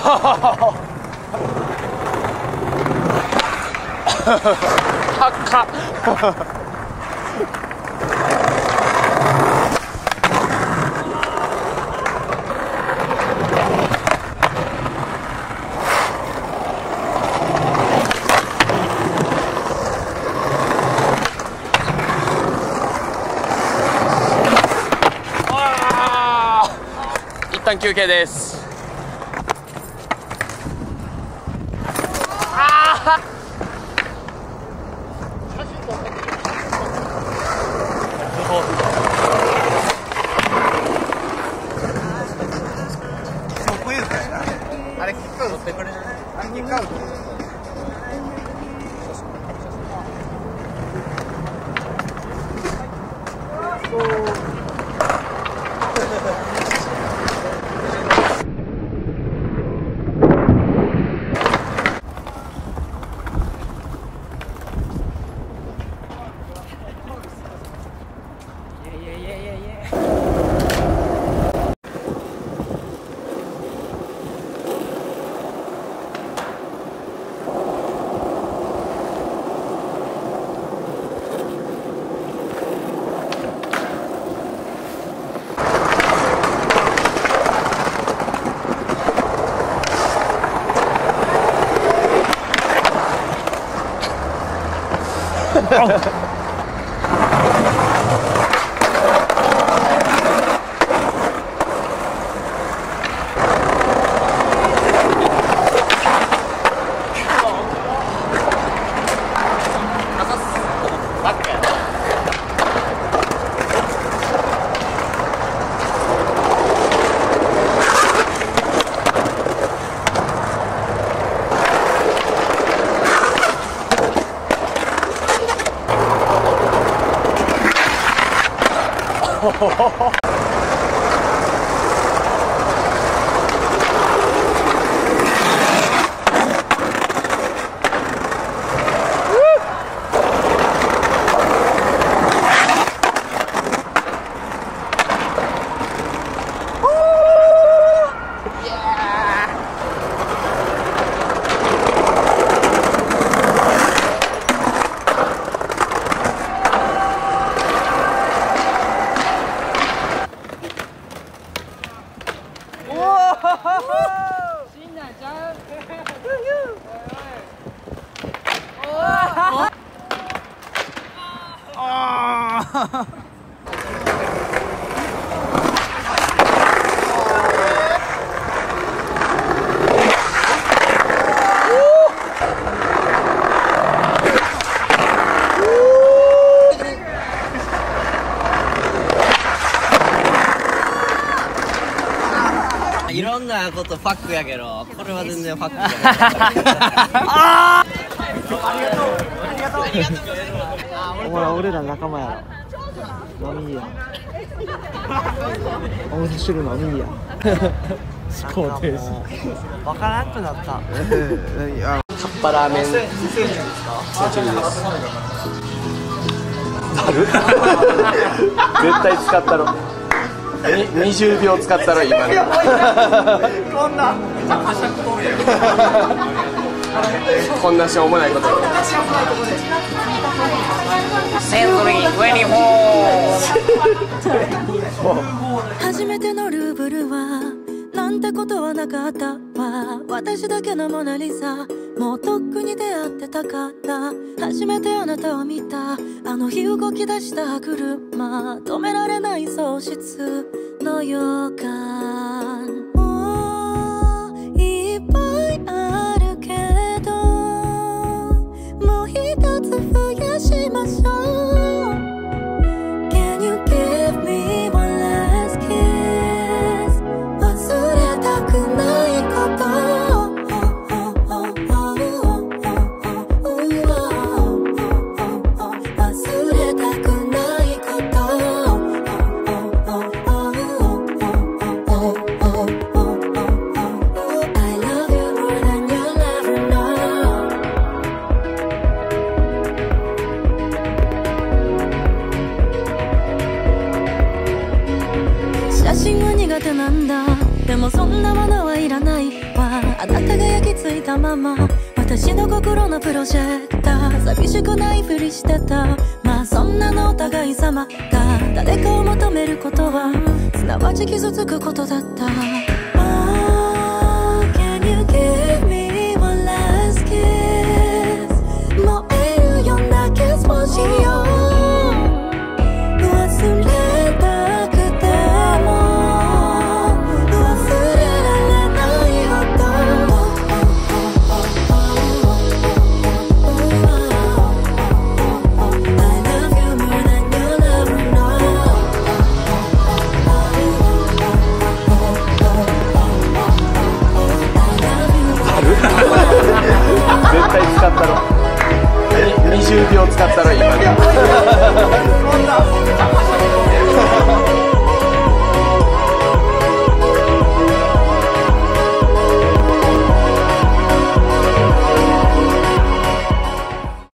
高っ。一旦休憩です。 あれ、キックアウトしてくれる？あれ、キックアウト。 いろんなことファックやけど、これは全然ファックじゃないありがとうお前俺ら仲間やろ。飲みやお味噌汁飲みや思考停止わからなくなった。カッパラーメンセンチュリーです。絶対使ったろ。20秒使ったら今のこんなこんなしょうもないことセントリー24 初めてのルーブルはなんてことはなかったわ。私だけのモナリザもうとっくに出会ってたから。初めてあなたを見たあの日動き出した車、止められない喪失の予感。もういっぱいあるけどもう一つ増やしましょう。 Can you give me one last kiss 忘れたくないこと忘まま私の心のプロジェクター寂しくないふりしてたまあそんなのお互い様が誰かを求めることはすなわち傷つくことだった Oh, can you give me one last kiss 燃えるようなキスもしよう忘れたくても忘れられないほど I love you more than you'll ever know 絶対使ったろ20秒使ったろ今